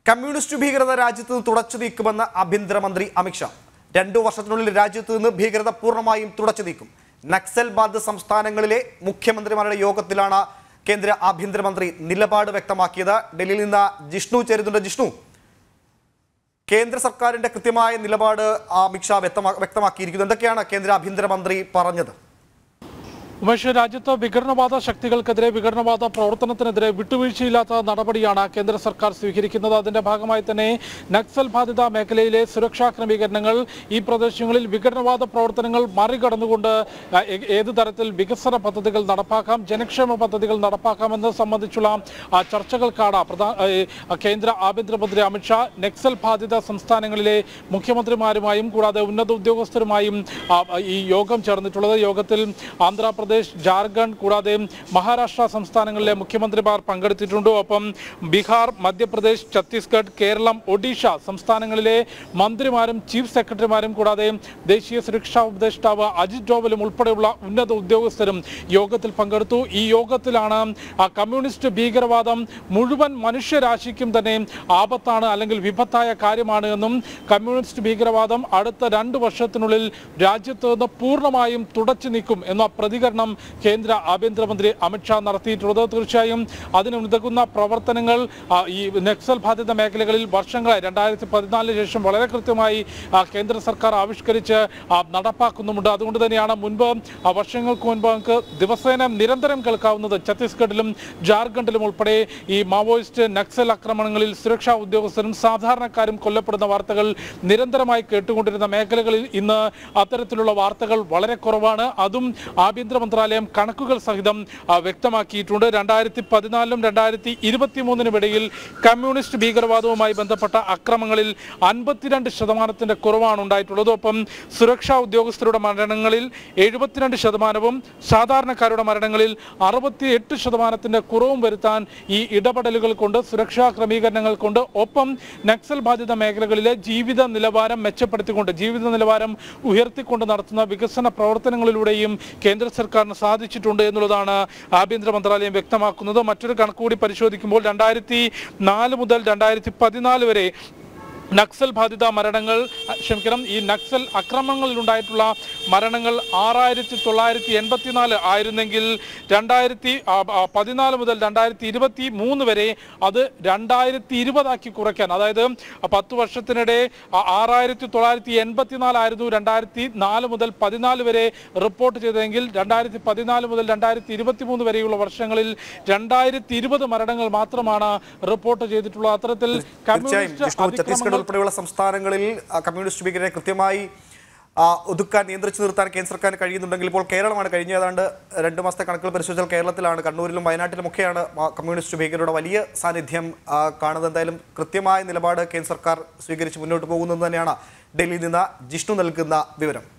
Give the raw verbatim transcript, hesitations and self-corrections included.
Communist ഭീകരത രാജ്യത്ത് നിന്ന് തുടച്ചു നീക്കുമെന്ന് ആഭ്യന്തരമന്ത്രി അമിത്ഷാ. രണ്ടു വർഷത്തിനുള്ളിൽ രാജ്യത്ത് നിന്ന് ഭീകരത പൂർണ്ണമായും തുടച്ചു നീക്കും. നക്സൽ ബാധിത സംസ്ഥാനങ്ങളിലെ മുഖ്യമന്ത്രിമാരുടെ യോഗത്തിലാണ് കേന്ദ്ര ആഭ്യന്തരമന്ത്രി നിലപാട് വ്യക്തമാക്കിയത്. ഡൽഹിയിൽ നിന്ന് ജിഷ്ണു ചേരുന്നുണ്ട്. ജിഷ്ണു, കേന്ദ്ര സർക്കാരിന്റെ കൃത്യമായ നിലപാട് അമിത്ഷാ വ്യക്തമാക്കിയിരിക്കുന്നു. എന്തൊക്കെയാണ് കേന്ദ്ര ആഭ്യന്തരമന്ത്രി പറഞ്ഞത്? ഉമേഷ്, രാജ്യത്ത് വിഘടനവാദ ശക്തികൾക്കെതിരെ വിഘടനവാദ പ്രവർത്തനത്തിനെതിരെ വിട്ടുവീഴ്ചയില്ലാത്ത നടപടിയാണ് കേന്ദ്ര സർക്കാർ സ്വീകരിക്കുന്നത്. അതിന്റെ ഭാഗമായി തന്നെ നക്സൽ ബാധിത മേഖലയിലെ സുരക്ഷാ ക്രമീകരണങ്ങൾ, ഈ പ്രദേശങ്ങളിൽ വിഘടനവാദ പ്രവർത്തനങ്ങൾ മറികടന്നുകൊണ്ട് ഏത് തരത്തിൽ വികസന പദ്ധതികൾ നടപ്പാക്കാം, ജനക്ഷേമ പദ്ധതികൾ നടപ്പാക്കാമെന്നത് സംബന്ധിച്ചുള്ള ചർച്ചകൾക്കാണ് പ്രധാന കേന്ദ്ര ആഭ്യന്തരമന്ത്രി അമിത്ഷാ നക്സൽ ബാധിത സംസ്ഥാനങ്ങളിലെ മുഖ്യമന്ത്രിമാരുമായും കൂടാതെ ഉന്നത ഉദ്യോഗസ്ഥരുമായും ഈ യോഗം ചേർന്നിട്ടുള്ളത്. യോഗത്തിൽ ആന്ധ്രാപ്രദേശ്, ജാർഖണ്ഡ് കൂടാതെ മഹാരാഷ്ട്ര സംസ്ഥാനങ്ങളിലെ മുഖ്യമന്ത്രിമാർ പങ്കെടുത്തിട്ടുണ്ട്. ഒപ്പം ബീഹാർ, മധ്യപ്രദേശ്, ഛത്തീസ്ഗഡ്, കേരളം, ഒഡീഷ സംസ്ഥാനങ്ങളിലെ മന്ത്രിമാരും ചീഫ് സെക്രട്ടറിമാരും കൂടാതെ ദേശീയ സുരക്ഷാ ഉപദേഷ്ടാവ് അജിത് ഡോവലും ഉൾപ്പെടെയുള്ള ഉന്നത ഉദ്യോഗസ്ഥരും യോഗത്തിൽ പങ്കെടുത്തു. ഈ യോഗത്തിലാണ് കമ്മ്യൂണിസ്റ്റ് ഭീകരവാദം മുഴുവൻ മനുഷ്യരാശിക്കും തന്നെ ആപത്താണ് അല്ലെങ്കിൽ വിപത്തായ കാര്യമാണ് എന്നും കമ്മ്യൂണിസ്റ്റ് ഭീകരവാദം അടുത്ത രണ്ട് വർഷത്തിനുള്ളിൽ രാജ്യത്ത് നിന്ന് പൂർണ്ണമായും തുടച്ചു നീക്കും എന്ന പ്രതികരണം കേന്ദ്ര ആഭ്യന്തരമന്ത്രി അമിത്ഷാ നടത്തിയിട്ടുള്ളത്. തീർച്ചയായും അതിനുതകുന്ന പ്രവർത്തനങ്ങൾ ഈ നക്സൽ ബാധിത മേഖലകളിൽ വർഷങ്ങളായി രണ്ടായിരത്തി പതിനാലിന് ശേഷം വളരെ കൃത്യമായി കേന്ദ്ര സർക്കാർ ആവിഷ്കരിച്ച് നടപ്പാക്കുന്നുമുണ്ട്. അതുകൊണ്ട് തന്നെയാണ് മുൻപ് വർഷങ്ങൾക്ക് മുൻപ് നമുക്ക് ദിവസേന നിരന്തരം കേൾക്കാവുന്നത് ഛത്തീസ്ഗഡിലും ജാർഖണ്ഡിലും ഉൾപ്പെടെ ഈ മാവോയിസ്റ്റ് നക്സൽ ആക്രമണങ്ങളിൽ സുരക്ഷാ ഉദ്യോഗസ്ഥരും സാധാരണക്കാരും കൊല്ലപ്പെടുന്ന വാർത്തകൾ നിരന്തരമായി കേട്ടുകൊണ്ടിരുന്ന മേഖലകളിൽ ഇന്ന് അത്തരത്തിലുള്ള വാർത്തകൾ വളരെ കുറവാണ്. അതും ആഭ്യന്തര മന്ത്രാലയം കണക്കുകൾ സഹിതം വ്യക്തമാക്കിയിട്ടുണ്ട്. രണ്ടായിരത്തി പതിനാലിനും രണ്ടായിരത്തി ഇരുപത്തി മൂന്നിനും ഇടയിൽ കമ്മ്യൂണിസ്റ്റ് ഭീകരവാദവുമായി ബന്ധപ്പെട്ട അക്രമങ്ങളിൽ അൻപത്തിരണ്ട് ശതമാനത്തിന്റെ കുറവാണ് ഉണ്ടായിട്ടുള്ളത്. ഒപ്പം സുരക്ഷാ ഉദ്യോഗസ്ഥരുടെ മരണങ്ങളിൽ എഴുപത്തിരണ്ട് ശതമാനവും സാധാരണക്കാരുടെ മരണങ്ങളിൽ അറുപത്തി എട്ട് ശതമാനത്തിന്റെ കുറവും വരുത്താൻ ഈ ഇടപെടലുകൾ കൊണ്ട്, സുരക്ഷാ ക്രമീകരണങ്ങൾ കൊണ്ട്, ഒപ്പം നക്സൽ ബാധിത മേഖലകളിലെ ജീവിത നിലവാരം മെച്ചപ്പെടുത്തിക്കൊണ്ട്, ജീവിത നിലവാരം ഉയർത്തിക്കൊണ്ട് നടത്തുന്ന വികസന പ്രവർത്തനങ്ങളിലൂടെയും കേന്ദ്ര സർക്കാരിന് സാധിച്ചിട്ടുണ്ട് എന്നുള്ളതാണ് ആഭ്യന്തര മന്ത്രാലയം വ്യക്തമാക്കുന്നത്. മറ്റൊരു കണക്കുകൂടി പരിശോധിക്കുമ്പോൾ രണ്ടായിരത്തി നാല് മുതൽ രണ്ടായിരത്തി പതിനാല് വരെ നക്സൽ ബാധിത മരണങ്ങൾ ക്ഷമിക്കണം ഈ നക്സൽ അക്രമങ്ങളിലുണ്ടായിട്ടുള്ള മരണങ്ങൾ ആറായിരത്തി തൊള്ളായിരത്തി എൺപത്തിനാല് ആയിരുന്നെങ്കിൽ രണ്ടായിരത്തി പതിനാല് മുതൽ രണ്ടായിരത്തി ഇരുപത്തി മൂന്ന് വരെ അത് രണ്ടായിരത്തി ഇരുപതാക്കി കുറയ്ക്കാൻ, അതായത് പത്ത് വർഷത്തിനിടെ ആറായിരത്തി തൊള്ളായിരത്തി എൺപത്തിനാലായിരുന്നു രണ്ടായിരത്തി നാല് മുതൽ പതിനാല് വരെ റിപ്പോർട്ട് ചെയ്തതെങ്കിൽ രണ്ടായിരത്തി പതിനാല് മുതൽ രണ്ടായിരത്തി ഇരുപത്തി മൂന്ന് വരെയുള്ള വർഷങ്ങളിൽ രണ്ടായിരത്തി ഇരുപത് മരണങ്ങൾ മാത്രമാണ് റിപ്പോർട്ട് ചെയ്തിട്ടുള്ളത്. അത്തരത്തിൽ കമ്മ്യൂണിസ്റ്റ് ഉൾപ്പെടെയുള്ള സംസ്ഥാനങ്ങളിൽ കമ്മ്യൂണിസ്റ്റ് ഭീകരരെ കൃത്യമായി ഒതുക്കാൻ, നിയന്ത്രിച്ചു നിർത്താൻ കേന്ദ്ര സർക്കാരിന് കഴിയുന്നുണ്ടെങ്കിൽ ഇപ്പോൾ കേരളമാണ് കഴിഞ്ഞ ഏതാണ്ട് രണ്ട് മാസത്തെ കണക്കുകൾ പരിശോധിച്ചാൽ കേരളത്തിലാണ്, കണ്ണൂരിലും വയനാട്ടിലും ഒക്കെയാണ് കമ്മ്യൂണിസ്റ്റ് ഭീകരരുടെ വലിയ സാന്നിധ്യം കാണുന്നത്. എന്തായാലും കൃത്യമായ നിലപാട് കേന്ദ്ര സർക്കാർ സ്വീകരിച്ച് മുന്നോട്ട് പോകുന്നത് തന്നെയാണ് ഡൽഹിയിൽ നിന്ന് ജിഷ്ണു നൽകുന്ന വിവരം.